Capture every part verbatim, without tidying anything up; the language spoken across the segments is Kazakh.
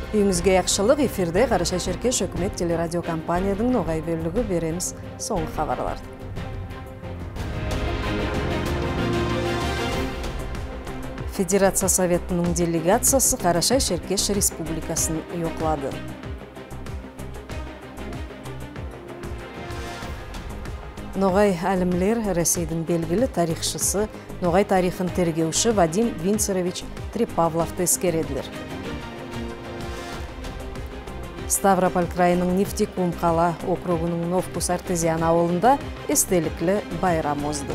Үйіңізге яқшылық эфирде Қарашай Шеркеш өкімет телерадио компанияның ноғай бөлігі береміз соңғы хабарларды. Федерация Советінің делегациясы Қарашай Шеркеш Республикасын йоқлады. Ноғай әлімлер Ресейдің белгілі тарихшысы, Ноғай тарихын тергеуші Вадим Винцерович Трепавловты ескереділер. Ставрополь крайының Нефтекум қала округының Новкус Артезиан ауылында естеліклі байрам озды.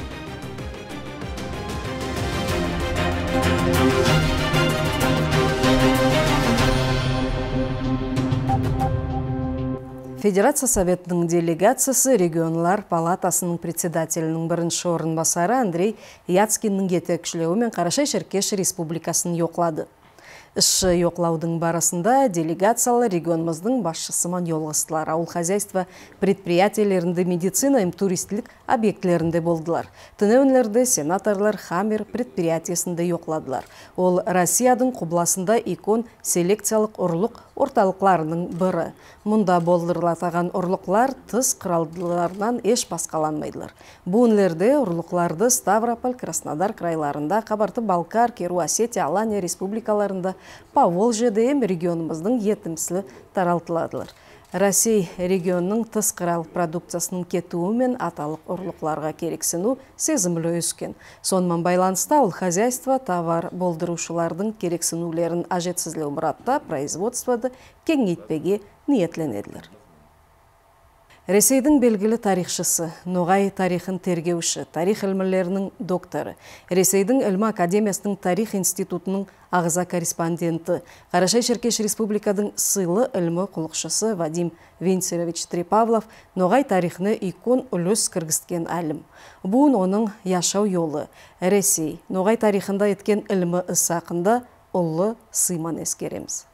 Федерация Советінің делегациясы регионлар палатасының председателінің бірінші орынбасары Андрей Яцкиннің жетекшілеуімен Қарашай Шеркеш Республикасын йоқлады. Іш йоқлаудың барысында делегациялы регионымыздың басшысыман йолғыстылар. Ауыл хозяйства предприятиялерінде медицина им туристілік объектлерінде болдылар. Төнеуінлерді сенаторлар Хаммер предприятиясында йоқладылар. Ол Россиядың құбласында икон селекциялық ұрлық орталықларының бірі. Мұнда болдырылатаған ұрлықлар тыс қыралдыларынан еш басқаланмайдылар. Бұнлерде ұрлықларды Ставрополь, Краснодар крайларында, Қабарты-Балкар, Керу-Осетия, Алания республикаларында, Поволжьеде ем регионымыздың етімсілі таралтыладылар. Россия регионның тыс қырал продукциясының кетуі мен аталық ұрлықларға керексіну сезімлі өскен. Сонымен байланыста ол хозяйство товар болдырушылардың керексінулерін ажетсізлеу мұратта производстводы кеңейтпеге ниетленеділер. Ресейдің белгілі тарихшысы, Ноғай тарихын тергеуші, тарих ілмілерінің докторы, Ресейдің Ілмі Академиясының тарих институтының ағыза корреспонденті, Қарашай Шеркеш Республикадың сыйлы ілмі құлықшысы Вадим Винцерович Трепавлов Ноғай тарихыны икон үліс кіргісткен әлім. Бұн оның яшау yolu. Ресей, Ноғай тарихында еткен ілмі ысақында ұлы сыйман ескереміз.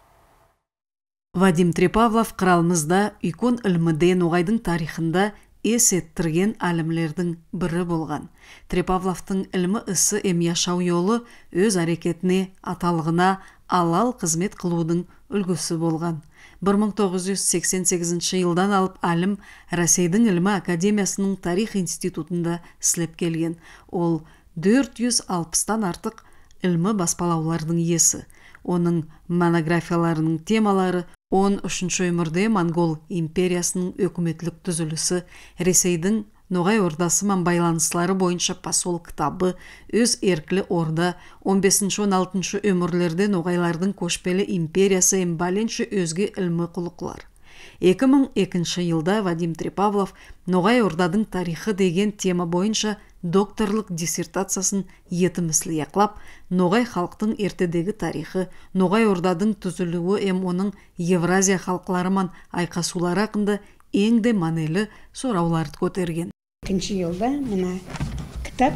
Вадим Трепавлов қыралымызда икон ілміде Ноғайдың тарихында ес еттірген әлімлердің бірі болған. Трепавловтың ілмі ісі эм яшау yolu өз әрекетіне, аталығына алал қызмет қылудың үлгісі болған. бір мың тоғыз жүз сексен сегізінші жылдан алып әлім Ресейдің Ілмі Академиясының тарих институтында сілеп келген. Ол төрт жүз алпыстан артық ілмі баспалаулардың есі. Оның монографияларының темалары он үшінші өмірде Монгол империясының өкіметлік түзілісі, Ресейдің Ноғай ордасымен байланыслары бойынша посол кітабы, өз еркілі орда, он бесінші он алтыншы өмірлерде Ноғайлардың көшпелі империясы ембаленші өзге ілмі құлықлар. екі мың екінші жылда Вадим Трепавлов Ноғай ордадың тарихы деген тема бойынша докторлық диссертациясын етіміслі яқлап, Ноғай халықтың ертедегі тарихы, Ноғай ордадың түзілуі эм оның Евразия халықларымен айқасулары ақында еңде манелі сұрауларды көтерген. Екінші жылда мына кітап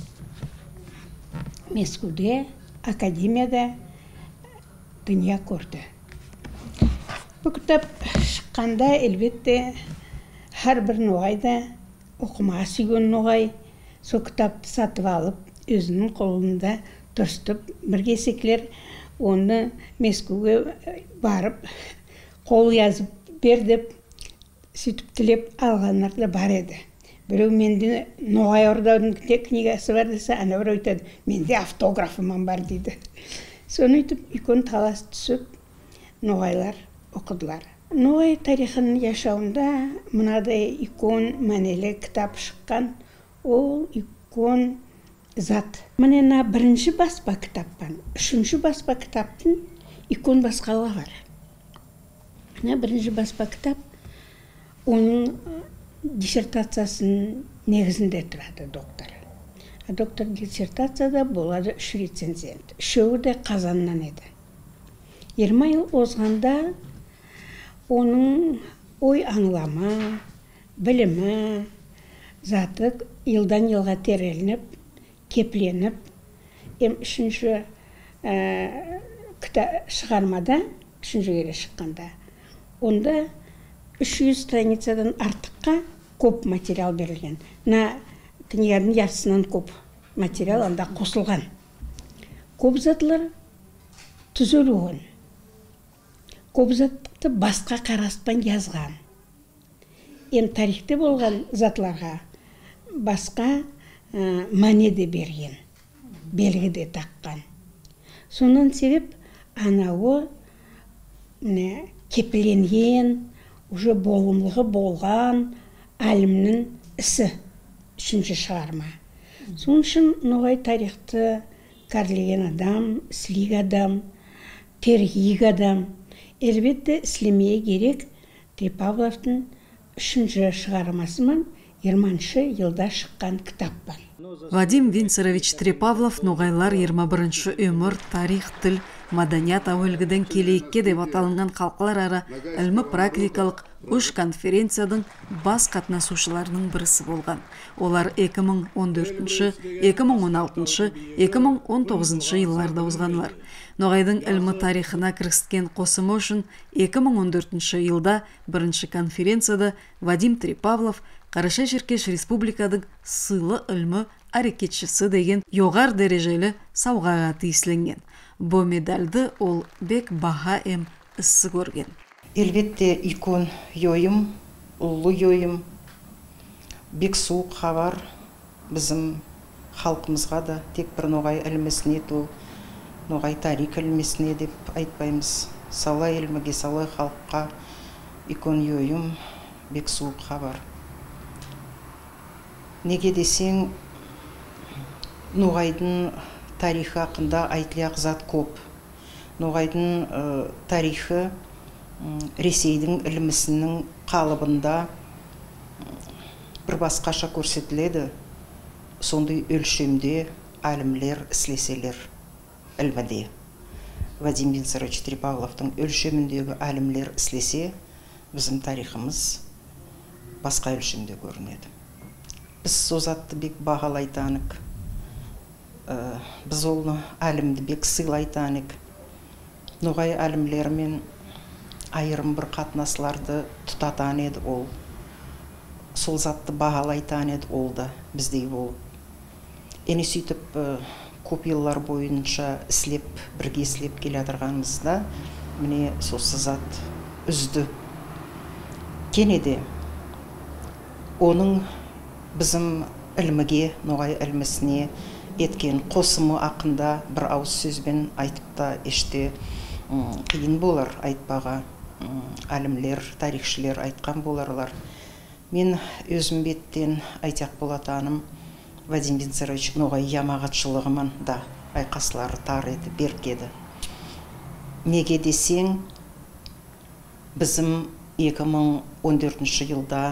Мәскеуде, академияда дүния көрді. Бұл кітап шыққанда әлбетте әр бір Ноғайда оқымаға сүйген Ноғай сол кітапты сатып алып, өзінің қолында тұрстып, бір кесеклер оны Мәскеуге барып, қол yazып бер деп, сөйтіп тілеп алғанлар да бар еді. Біреу менде Ноғай орданың книгасы бар десе, ана бір өйтеді, менде автографыман бар дейді. Соны өйтіп, икон талас түсіп, Ноғайлар оқыдылар. Ноғай тарихын яшауында мынадай икон мәнелі кітап шыққан, ол икон зат. Мына бірінші баспа кітаппан, үшінші баспа кітаптың икон басқалығы бар. Мына бірінші баспа кітап оның диссертациясын негізінде тұрады доктор. А доктор диссертацияда болады үш рецензент. Үшеуі де Қазаннан еді. жиырма жыл озғанда оның ой аңлама, білімі, заты жылдан жылға терелініп, кепленіп, ем үшінші шығармада, үшінші кере шыққанда, онда үш жүз страницадан артыққа көп материал берілген. На книгадың яртысынан көп материал анда қосылған. Көп затлар түзелуін. көп затты басқа қараспан жазған. Ем тарихте болған затларға басқа мәне де берген, белгі де таққан. Сонан себеп анауы кепленген, уже болымлығы болған әлімнің ісі үшінші шығарма. Соның үшін ноғай тарихты кәрлеген адам, слиг адам, тергиг адам. Әлбетте іслемeye керек Трепавловтың үшінші шығармасымен жиырманшы жылда шыққан кітаппан. Вадим Винцерович Трепавлов ноғайлар жиырма бірінші өмір, тарих, тіл, маданият әуелгіден келейікке деп аталынған халқылар ара ілмі практикалық үш конференцияның бас қатынасушыларының бірісі болған. Олар екі мың он төртінші, екі мың он алтыншы, екі мың он тоғызыншы жылларда озғанлар. Ноғайдың ілмі тарихына кірісткен қосымы үшін екі мың он төртінші жылда бірінші конференцияда Вадим Трепавлов Қараша Черкеш Республикадың сыйлы ілмі әрекетшісі деген жоғар дәрежелі сауғаға тиесіленген. Бұл медальды ол бек баға әм ісі көрген. Әлбетте икон йойым, ұлы йойым, бек суық хабар біздің халқымызға да тек бір ноғай ілмесіне, ноғай тарих ілмесіне деп айтпаймыз. Сала елмеге, сала халыққа икон йойым, бек суық хабар. Неге десең, ноғайдың тарихы ақында айтылақ зат көп. Ноғайдың тарихы Ресейдің ілімісінің қалыбында бір басқаша көрсетіледі. Сондай өлшемде әлімлер іслеселер ілміде. Вадим Винцерович Трепавловтың өлшеміндегі әлімлер іслесе, біздің тарихымыз басқа өлшемде көрінеді. Біз созатты бек бағалайтанық, біз олны әлімді бек сыйлайтанық. Ноғай әлімлерімен айырым бір қатынасларды тұтатан еді ол. Сол затты бағалайтан еді ол да біздей болып. Әне сөйтіп көп еллар бойынша іслеп, бірге іслеп келе атырғанымызда, міне сосы зат үзді. Кенеде оның біздің ілміге, ноғай ілмісіне еткен қосымы ақында бір ауыз сөзбен айтып таеште қиын болар айтпаға. Әлімлер, тарихшілер айтқан боларлар. Мен өзім беттен айтақ болатаным Вадим Винцерович ноғай ямағатшылығымын да айқаслары тар еді, беркеді. Неге десең, біздің екі мың он төртінші жылда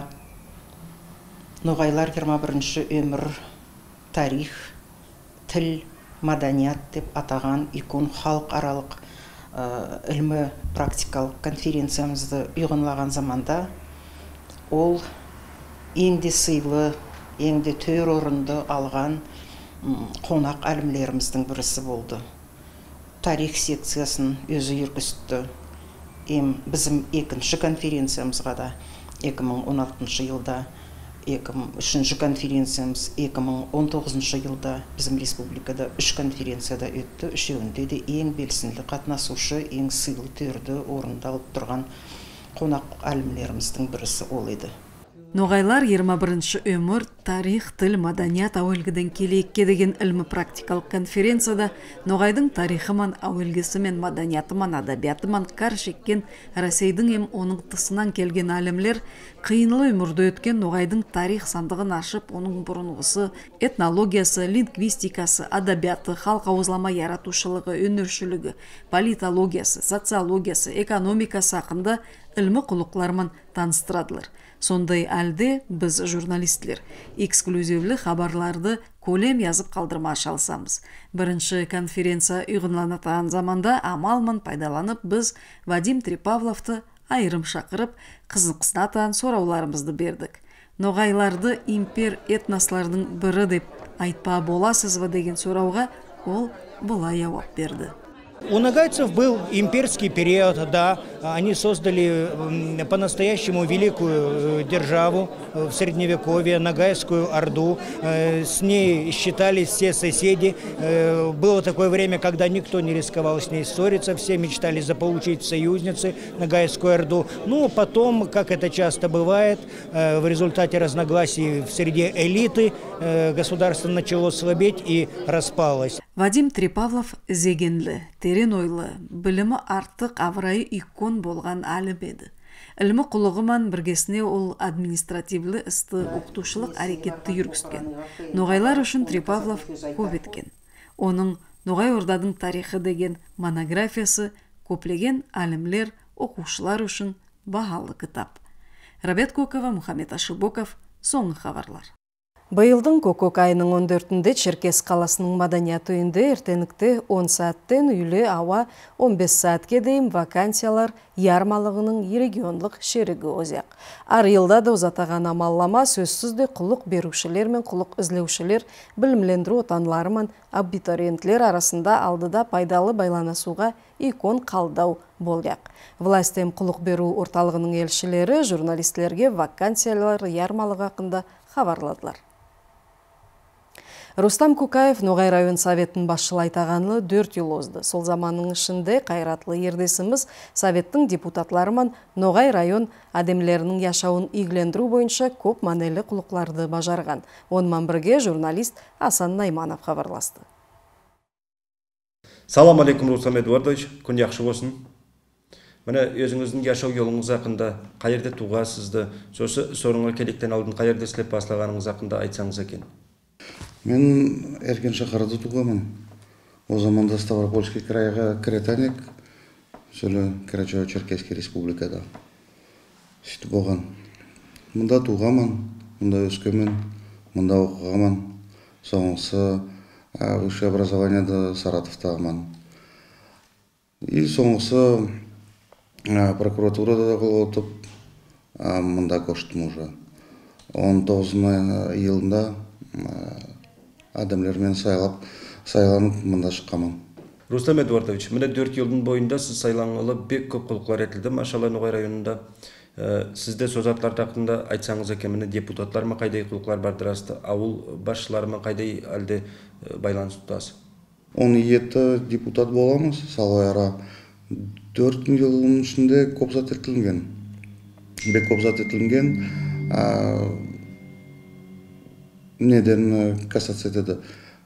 ноғайлар жиырма бірінші өмір, тарих, тіл, маданият деп атаған икон халық аралық ілмі практикалық конференциямызды ұйғынлаған заманда ол еңде сыйлы, еңде төр орынды алған қонақ әлімлеріміздің бірісі болды. Тарих секциясын өзі жүргізді. Біздің екінші конференциямызға да екі мың он алтыншы жылда, үшінші конференциямыз екі мың он тоғызыншы жылда біздің республикада үш конференцияда өтті. Үшеуінде де ең белсенді қатынасушы, ең сыйлы төрді орындалып тұрған қонақ әлімлеріміздің бірісі ол еді. Ноғайлар жиырма бірінші өмір, тарих, тіл, маданият әуелгіден келейікке деген ілмі практикалық конференцияда ноғайдың тарихыман, әуелгісі мен маданиятыман, адабиятыман қар шеккен Ресейдің ем оның тысынан келген әлімлер қиынлы өмірді өткен ноғайдың тарих сандығын ашып, оның бұрынғысы, этнологиясы, лингвистикасы, адабияты, халық ауызлама яратушылығы, өнершілігі, политологиясы, социологиясы, экономикасы ақында ілмі құлықлармен таныстырадылар. Сондай әлде біз журналистлер эксклюзивлі хабарларды көлем yazып қалдырма шалсамыз. Бірінші конференция ұйғынланатаған заманда амалмын пайдаланып біз Вадим Трепавловты айырым шақырып, қызын-қыснатан сорауларымызды бердік. Ноғайларды импер этнослардың бірі деп айтпа боласыз ба деген сұрауға ол бұлай жауап берді. У нагайцев был имперский период, да, они создали по-настоящему великую державу в Средневековье, Ногайскую Орду, с ней считались все соседи. Было такое время, когда никто не рисковал с ней ссориться, все мечтали заполучить союзницы Ногайскую Орду. Ну, потом, как это часто бывает, в результате разногласий в среде элиты государство начало слабеть и распалось. Вадим Трепавлов зегенлі, терен ойлы, білімі артық аврайы икон болған әліп еді. Ілімі құлығыман біргесіне ол административлі істі оқытушылық әрекетті жүргісткен. Ноғайлар үшін Трепавлов көп еткен. Оның Ноғай Ордадың тарихы деген монографиясы көплеген әлімлер, оқушылар үшін бағалы кітап. Рабет Көкова, Мұхаммед Ашыбоков, соңғы хабарлар. Быйылдың көкөк айының он төртінде Черкес қаласының маданият үйінде ертеңікте он сааттен үйлі ауа он бес саатке дейін вакансиялар ярмалығының регионлық шерігі озяқ. Ар елда да ұзатаған амаллама сөзсізде құлық берушілер мен құлық ізлеушілер білімлендіру отанларымен абитуриентлер арасында алдыда пайдалы байланасуға икон қалдау болдяқ. Властем құлық беру орталығының елшілері журналистлерге вакансиялар ярмалығы хақында хабарладылар. Рустам Кукаев Ноғай район советтің басшылай тағанлы төрт ел озды. Сол заманның ішінде қайратлы ердесіміз советтің депутатларымен Ноғай район адемлерінің яшауын игілендіру бойынша көп манелі құлықларды бажарған. Онымен бірге журналист Асан Найманов хабарласты. Салам алейкум, Рустам Эдуардович, күн яқшы болсын. Міне өзіңіздің яшау жолыңыз ақында қайерде туғасызды, сосы сорыңға келектен алдын қайерде слеп баслағаныңыз ақында айтсаңыз екен. Мен Эркен шақарда туғамын. О заманда Ставропольский крайға кіретанек, сөйлі Карачаево-Черкесский республикада. Сөйтіп болған. Мұнда туғамын, мұнда өскемен, мұнда оқығамын. Соңғысы высшее образованияда Саратовтағамын. И соңғысы прокуратурада да қылып, мұнда көштім уже. он тоғызыншы елында адамлермен сайлап, сайланып мұнда шыққамын. Рустам Эдуардович, міне төрт елдің бойында сіз сайланғылы бек көп құлықлар етілді, машалла Ноғай районында. Сізде созатлар тақында айтсаңыз екен, міне депутатлар ма қайдай құлықлар бардырасты, ауыл басшылары ма қайдай әлде байланыс тұтасы? он жеті депутат боламыз, салай ара төрт жылдың ішінде көп зат етілінген. Бек көп зат етілінген. Неден касаться етеді.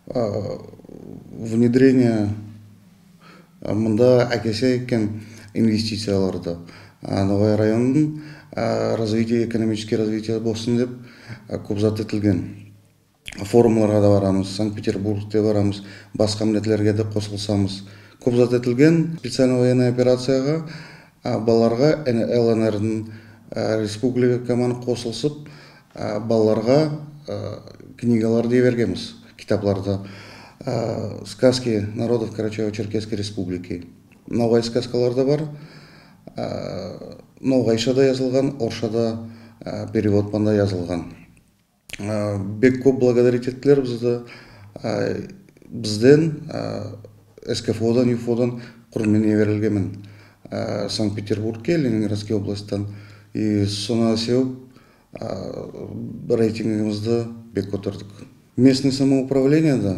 Внедрение мұнда әкесе екен инвестицияларды. Ноғай районның развитие, экономический развитие болсын деп көп зат етілген. Форумларға да барамыз, Санкт-Петербургте барамыз, басқа міндетлерге де қосылсамыз. Көп зат етілген специальный военный операцияға баларға эл эн эрдің республика команд қосылсып, баларға книгалар дей бергенбіз, китапларды. Сказки народов Карачаево-Черкесской республики. Ноғай сказкалар да бар. Ноғайшада yazылған, оршада переводпанда yazылған. Бек көп благодарить еттілер бізді. Бізден эс ка эф одан, ю эф одан құрмene берілгенмін. Санкт-Петербургке, Ленинградский областтан. И соны сеуіп рейтингімізді бек көтердік. Местный самоуправление да.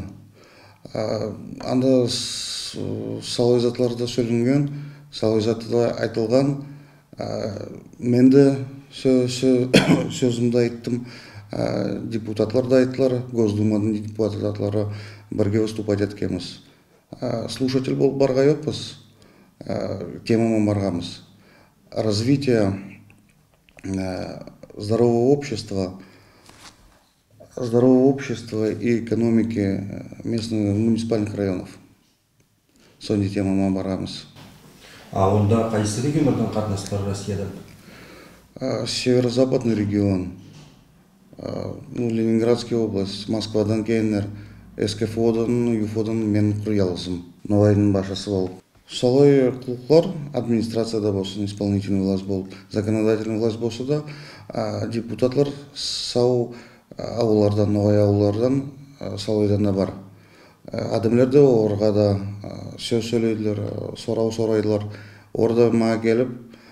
Анда салойзатларда сөйленген, салойзатыда айтылған. Мен де сөзімді айттым. Депутатлар да айттылар, Госдуманың депутатлары бірге выступать еткенбіз. Слушатель болып барға жоқпыз, темама барғамыз. Развитие здорового общества, здорового общества и экономики местных муниципальных районов. Сондай темама барғамыз. А онда қайсы региондардан қатынастылар Россиядан? Северо-западный регион, Ленинградская область, Москвадан кейінер, эс ка эф одан, ю эф одан мен құрялысым. Ноғайдың башысы болып. Солай құлықлар администрацияда болсын, исполнительный власть болып, законодательный власть болса да, депутатлар сау ауылардан, Ноғай ауылардан, Салойдан да бар. адамдар да орға да сөз сөйлейділер, сорау сорайдылар. Орда ма келіп,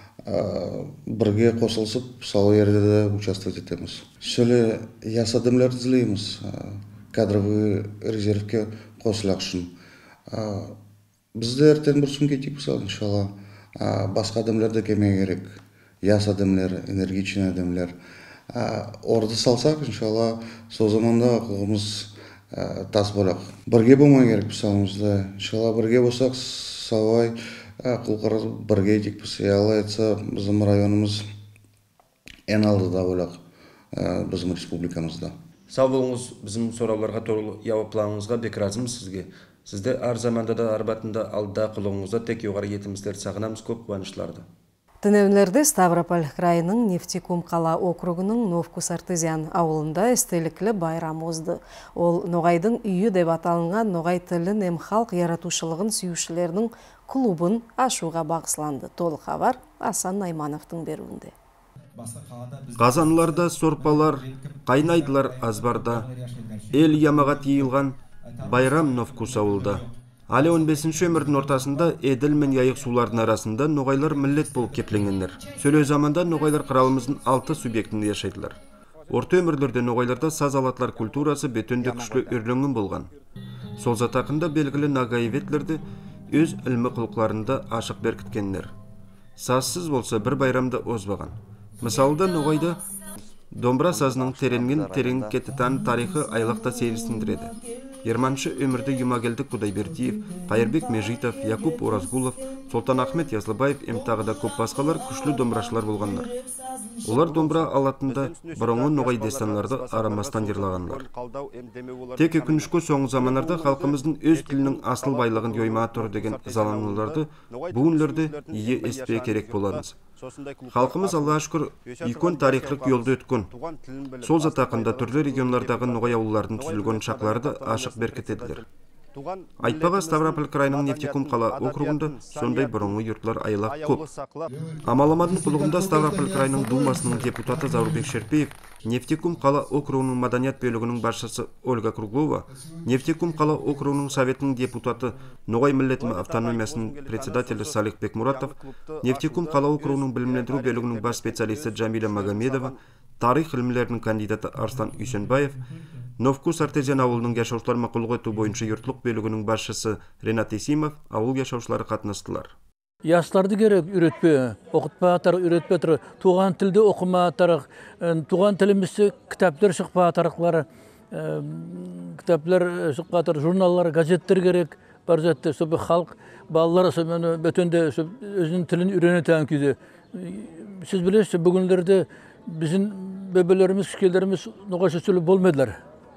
бірге қосылсып, сау ерде де участвовать етеміз. Сөйле яс адамдар дізлейміз, кадровый резервке қосылақ үшін. Бізді әртен бір сүн кетейік бұсал, иншалла. Басқа адамдар да кеме керек. Яс адамдар, энергичный адамдар. Орды салсақ, иншалла, сол заманда құлғымыз тас болақ. Бірге болмай керек бұсалымызда. Иншалла, бірге болсақ, сауай құлқар бірге етек бұсы. Ялы айтса, біздің районымыз ән алдыда болақ біздің республикамызда. Сау болыңыз, біздің сұрауларға толы жауапларыңызға бек разымыз сізге. Сізді ар заманда да арбатында алда құлығыңызда тек жоғары етіміздер сағынамыз, көп қуанышларды. Төнемлерде Ставрополь крайының Нефтекум қала округының Новкус Артезиан ауылында эстеліклі байрам озды. Ол Ноғайдың үйі деп аталынған Ноғай тілін эм халық яратушылығын сүйушілерінің клубын ашуға бағысланды. Толық хабар Асан Наймановтың беруінде. Қазанларда сорпалар, қайнайдылар азбарда, ел ямаға тиылған байрам Новкус ауылда. Алі он бесінші өмірдің ортасында еділ мен яйық сулардың арасында ноғайлар міллет болып кепленгендер. Сөйлеу заманда ноғайлар қыралымыздың алты субъектінде яшайдылар. Орта өмірлерде ноғайларда саз алатлар культурасы бетөнде күшлі өрленген болған. Сол затақында белгілі нагаеветлерді өз ілмі құлықларында ашық беркіткендер. Сазсыз болса бір байрамда озбаған. Мысалда ноғайда домбыра сазының теренген терен кетітан тарихы айлақта сейілсіндіреді. жиырманыншы өмірді Юмагелдік Құдайбердиев, Қайырбек Межитов, Якуб Оразгулов, Солтан Ахмет Язлыбаев емтағыда көп басқалар күшлі домбырашылар болғандар. Олар домбыра алатында бұрынғы ноғай дестанларды арамастан жырлағандар. Тек өкінішкі соңғы заманlarda халқымыздың өз тілінің асыл байлығын жойма тұр деген залануларды бүгінлерді ие еспе керек боламыз. Халқымыз Алла шүкір икон тарихлық жолды өткен. Сол затақында түрлі регионлардағы ноғай ауыллардың түзілген шақларды ашық беркетеділер. Айтпаға Ставрополь крайының Нефтекум қала округында сондай бұрынғы юртлар айлақ көп. Амаламадың құлығында Ставрополь крайының думасының депутаты Заурбек Шерпеев, Нефтекум қала округының маданият бөлігінің басшысы Ольга Круглова, Нефтекум қала округының советінің депутаты Ноғай миллетімі автономиясының председателі Салих Бекмуратов, Нефтекум қала округының білімлендіру бөлігінің бас специалисті Джамиля Магомедова, тарих ilmlерінің кандидаты Арслан Үйсенбаев, Новкус Артезиан ауылының яшаушылар мақұлығы ету бойынша юртлық бөлігінің басшысы Ренат Исимов ауыл яшаушылары қатынастылар. Ястарды керек үйретпе, оқытпа атар, үйретпе атар, туған тілді оқыма атар, туған тілімізді кітаптар шықпа атарықлары, кітаптар шықпа атар, журналлар, газеттер керек, бар жәтті, сөбі халық, балалар бөтенде өзінің тілін үйренетен күйде. Сіз білесіз, бүгінлерде біздің бөбелеріміз, кішкелеріміз ноғайша сөйлеп болмеділер.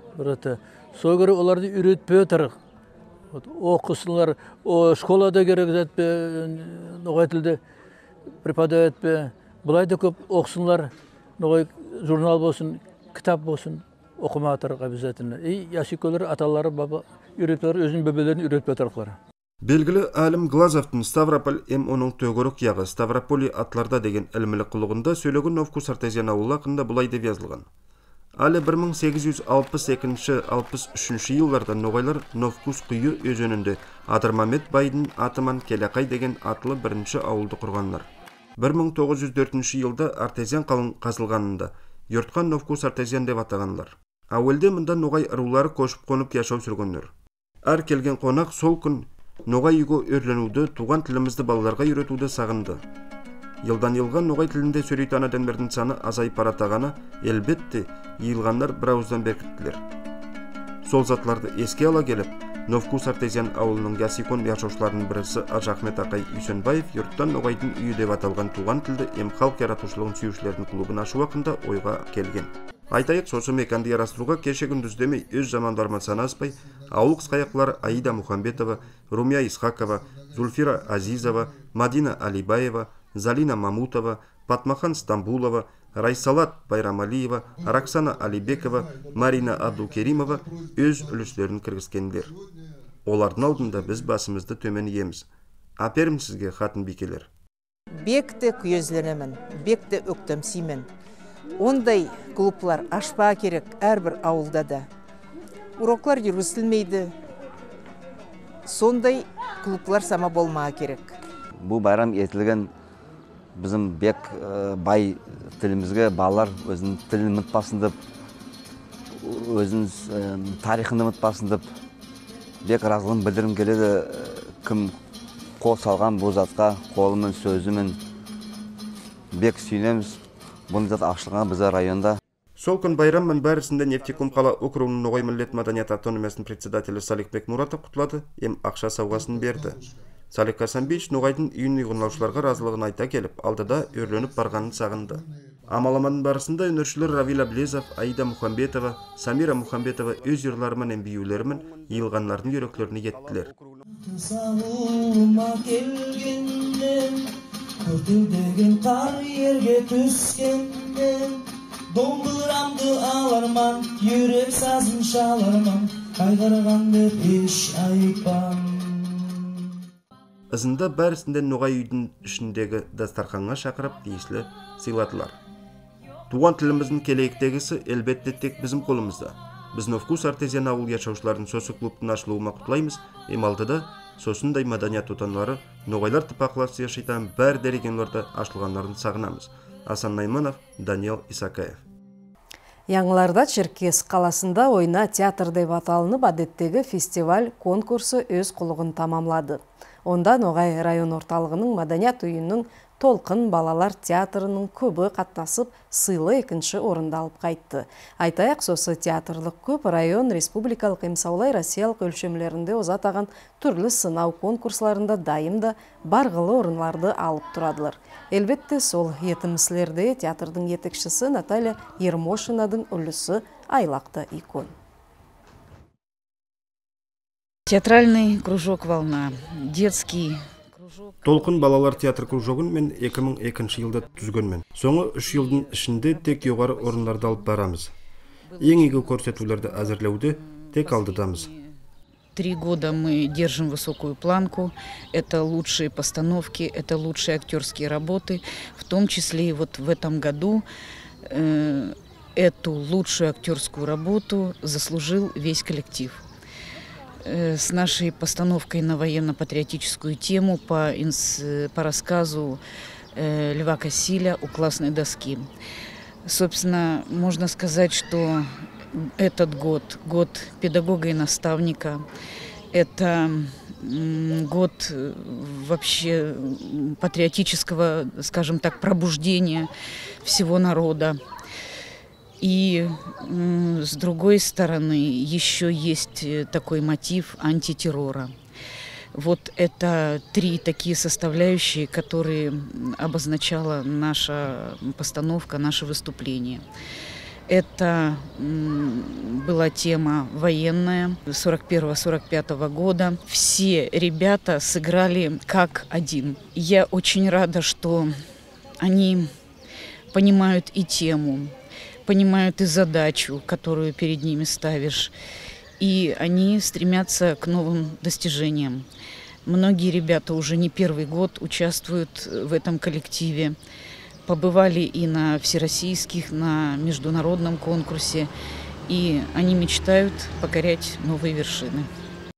Сол керек оларды үйретпе атарық. Оқысынлар, школада керек жәтпе, ноғай тілді преподавать етпе. Бұлайды көп оқысынлар, ноғай журнал болсын, кітап болсын, оқыма атарық обязательно. И яшикөлер, аталары, баба, үйретпелер, өзінің бөбелерін үйретпе атарықлары. Белгілі әлім Глазовтың Ставрополь эм оның төгөрік яғы Ставрополи атларда деген әлмілік құлығында сөйлеген Новкус Артезиан ауылы ақында бұлай деп yazылған. Әлі бір мың сегіз жүз алпыс екінші — алпыс үшінші жылдарда ноғайлар Новкус құйы өзенінде Адырмамет байдың атыман Келеқай деген атлы бірінші ауылды құрғандар. бір мың тоғыз жүз төртінші жылда Артезиан қалың қазылғанында йортқан Новкус Артезиан деп атағанлар. Әуелде мұнда ноғай ырулары көшіп қонып яшау сүргендер. Әр келген қонақ сол күн ноғай үйге өрленуді, туған тілімізді балаларға үйретуді сағынды. Елдан елға ноғай тілінде сөйлейтін адамдардың саны азайып баратағаны, әлбетте иылғандар бір ауыздан беркіттілер. Сол затларды еске ала келіп, Новкус Артезиан ауылының ясикон яшаушыларының бірісі Ажахмет Ақай Үйсенбаев йорттан ноғайдың үйі деп аталған туған тілді эм халық яратушылығын сүйушілердің клубын ашу уақытында ойға келген. Айтайық, сосы меканды ярастыруға кеше күндіз демей өз замандармен санаспай, ауыл қысқаяқлары Аида Мухамбетова, Румия Исхакова, Зульфира Азизова, Мадина Алибаева, Залина Мамутова, Патмахан Стамбулова, Райсалат Байрамалиева, Роксана Алибекова, Марина Абдулкеримова өз үліслерін кіргізгендер. Олардың алдында біз басымызды төмен иеміз. Аперім сізге хатын бекелер. Бекті күйезленемін, бекті өктемсеймін. Ондай клублар ашпа керек әрбір ауылда да. Уроклар жүргізілмейді, сондай клублар сама болмаа керек. Бұл байрам етілген bizim бек бай тілімізге балалар өзінің тілін ұмытпасын деп, өзінің тарихын ұмытпасын деп бек разылығын білдірім келеді. Кім қол салған бұл затқа қолымен, сөзімен бек сүйінеміз. Бұны зат ашылған бізде районда. Сол күн байрамның бәрісінде Нефтекум қала округінің Ноғай миллет маданият автономиясының председателі Саликбек Муратов құтылады, ем ақша сауғасын берді. Салик Касанбич Ноғайдың үйін ұйғынлаушыларға разылығын айта келіп, алдыда өрленіп барғанын сағынды. Амаламаның барысында өнершілер Равил Аблезов, Аида Мухамбетова, Самира Мухамбетова өз ерларымен әмбиюлерімен иылғанлардың үйрөклеріне еттілер. Домбырамды аларман, жүрек сазын шаларман, қайғырғанды еш айыппан. Ызында бәрісінде Ноғай үйдің ішіндегі дастарханға шақырып дейсілі сыйладылар. Туған тіліміздің келейіктегісі әлбетте тек біздің қолымызда. Біз Новкус артезиан ауыл яшаушылардың сосы клубтың ашылуыма құтлаймыз, емалдыда сосындай маданият отанлары Ноғайлар тіпақласы яшайтан бәр дәрегенлерді ашылғанларын сағынамыз. Асан Найманов, Даниэл Исакаев. Яңыларда Черкес қаласында ойна театр деп аталынып әдеттегі фестиваль конкурсы өз құлығын тамамлады. Онда Ноғай район орталығының маданият үйінің Толқын балалар театрының көбі қатнасып, сыйлы екінші орында алып қайтты. Айтайық, сосы театрлық көп район республикалық емсаулай Россиялық өлшемлерінде озатаған түрлі сынау конкурсларында дайымда барғылы орынларды алып тұрадылар. Әлбетте сол етіміслерде театрдың етекшісі Наталья Ермошинадың үлісі айлақты икон. Театральный кружок «Волна», детский Толқын балалар театр кружогын мен екі мың екінші жылда түзгенмен. Соңы үш жылдың ішінде тек жоғары орынларды алып барамыз. Ең игі көрсетулерді әзірлеуді тек алдыдамыз. Три года мы держим высокую планку. Это лучшие постановки, это лучшие актерские работы. В том числе и вот в этом году э, эту лучшую актерскую работу заслужил весь коллектив. С нашей постановкой на военно-патриотическую тему по, по рассказу э, Льва Кассиля «У классной доски». Собственно, можно сказать, что этот год, год педагога и наставника, это год вообще патриотического, скажем так, пробуждения всего народа. И с другой стороны, еще есть такой мотив антитеррора. Вот это три такие составляющие, которые обозначала наша постановка, наше выступление. Это была тема военная сорок первого — сорок пятого года. Все ребята сыграли как один. Я очень рада, что они понимают и тему, понимают и задачу, которую перед ними ставишь, и они стремятся к новым достижениям. Многие ребята уже не первый год участвуют в этом коллективе, побывали и на всероссийских, на международном конкурсе, и они мечтают покорять новые вершины.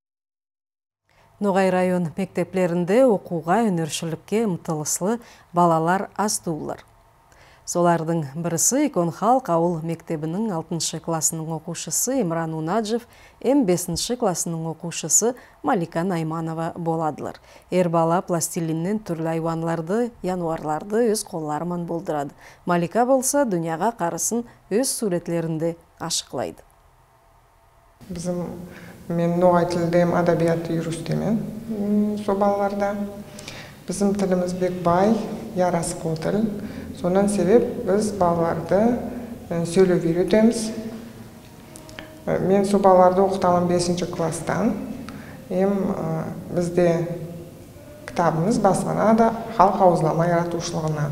Ноғай район мектеплерінде оқуға өнершілікке ұмтылыслы балалар аз туылар. Солардың бірісі Икон Халық ауыл мектебінің алтыншы классының оқушысы Имран Унаджев, эм бесінші классының оқушысы Малика Найманова боладылар. Ер бала пластилиннен түрлі айванларды, януарларды өз қоларман болдырады. Малика болса, дүнияға қарысын өз суретлерінде ашықлайды. Bizim мен Ноғай тілдем адабият үйрістемен со балаларда. Bizim тіліміз бек бай, ярасқы тіл. Сонан себеп біз балаларды сөйлеп үйретеміз. Мен со балаларды оқытамын бесінші класстан. Ем бізде кітабымыз басыланады халық ауызлама яратушылығынан.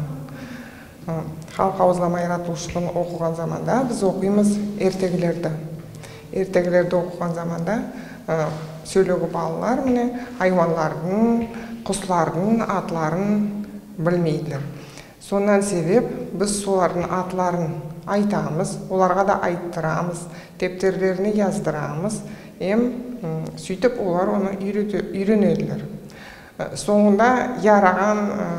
Халық ауызлама яратушылығын оқыған заманда біз оқимыз ертегілерді. Ертегілерді оқыған заманда сөйлеуге балалар міне хайуанлардың, құслардың атларын білмейділер. Сонан себеп біз солардың атларын айтамыз, оларға да айттырамыз, тептерлеріне яздырамыз. Ем сөйтіп олар оны үйренеділер. Соңында яраған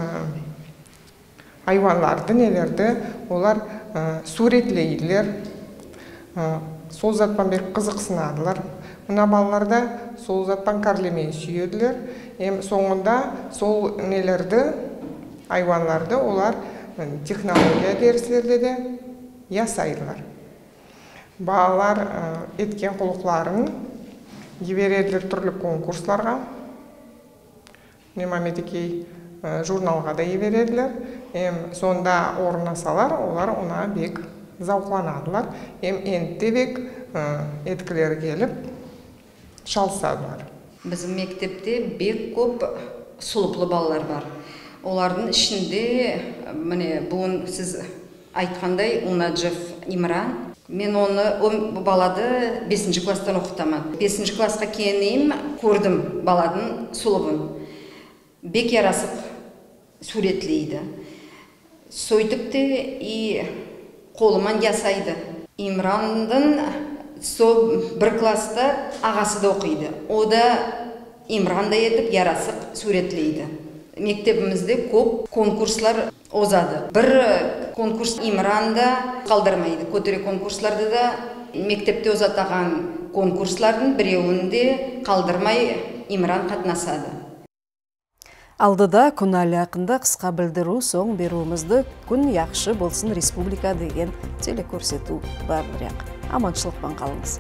айванларды, нелерді олар суретлейділер. Сол затпан бек қызықсынадылар. Мына балаларда сол затпан кәрлемей сүйеділер. Соңында сол нелерді, айванларды олар технология дәрістерде де ясайдылар. Балалар еткен құлықларын жіберелер түрлі конкурсларға, немаметекей журналға да жіберелер. Сонда орнасалар, олар ona бек зауқланадылар. Энтте бек еткілері келіп шалсадылар. Біздің мектепте бек көп сұлыплы балалар бар. Олардың ішінде, міне, бүгін сіз айтқандай, Унаджев Имран. Мен оны балады бесінші класстан оқытамын. бесінші классқа кейіннен көрдім баладың сұлыбын. Бек ярасып суретлейді. Сөйтіп те и қолыман ясайды. Имрандың сол бір класста ағасы да оқиды. О да Имранда етіп ярасып суретлейді. Мектебімізде көп конкурслар озады. Бір конкурс Имранда қалдырмайды. Көтере конкурсларды да мектепте озатаған конкурслардың біреуінде қалдырмай Имран қатнасады. Алдыда күн әлі ақында қысқа білдіру соң беруімізді күн яқшы болсын республика деген телекөрсету барлырақ. Аманшылықпен қалыңыз.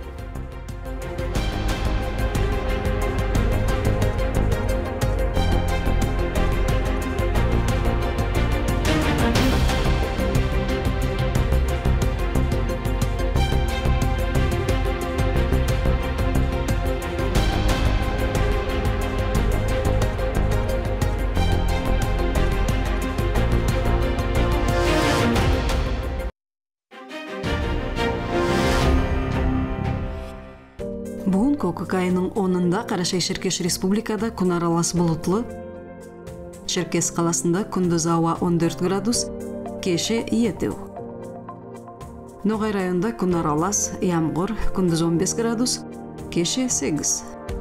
Бүгін көкөк айының онында Қарашай-Шеркеш республикада күн аралас бұлытлы. Шеркес қаласында күндіз ауа он төрт градус, кеше етеу. Ноғай районда күн аралас, ямғыр, күндіз он бес градус, кеше сегіз.